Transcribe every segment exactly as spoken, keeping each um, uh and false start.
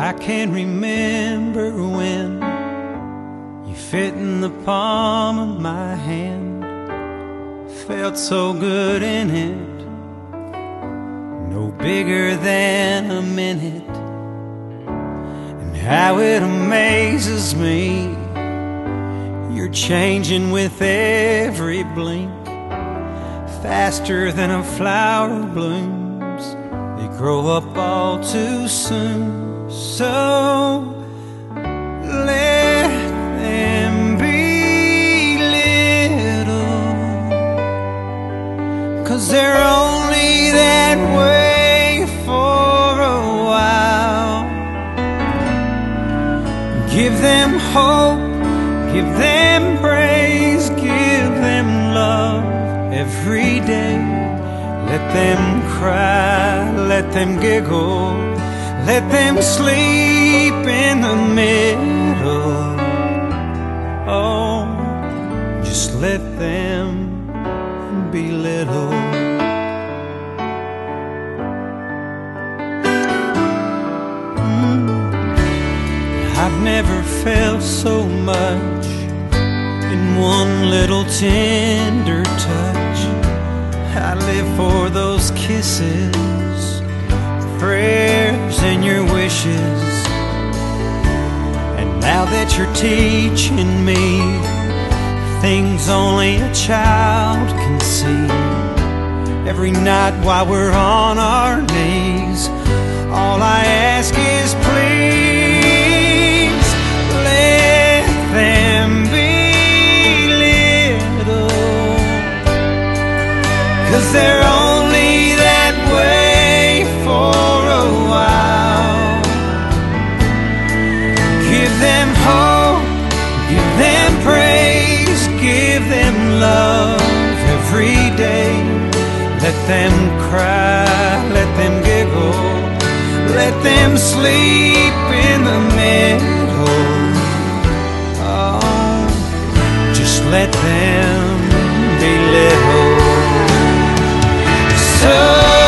I can remember when you fit in the palm of my hand, felt so good in it, no bigger than a minute. And how it amazes me, you're changing with every blink, faster than a flower blooms. They grow up all too soon. So let them be little, 'cause they're only that way for a while. Give them hope, give them praise, give them love every day. Let them cry, let them giggle, let them sleep in the middle. Oh, just let them be little. Mm. I've never felt so much in one little tender touch. I live for those kisses, prayers and your wishes. And now that you're teaching me things only a child can see, every night while we're on our knees, all I ask is please let them be little, 'cause they're only that way for a while. Give them hope, give them praise, give them love every day. Let them cry, let them giggle, let them sleep in the middle. Oh, just let them be little. So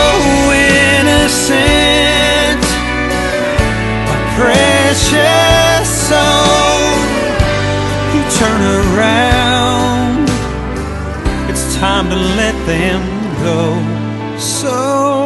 innocent, my precious soul, you turn around, it's time to let them go. So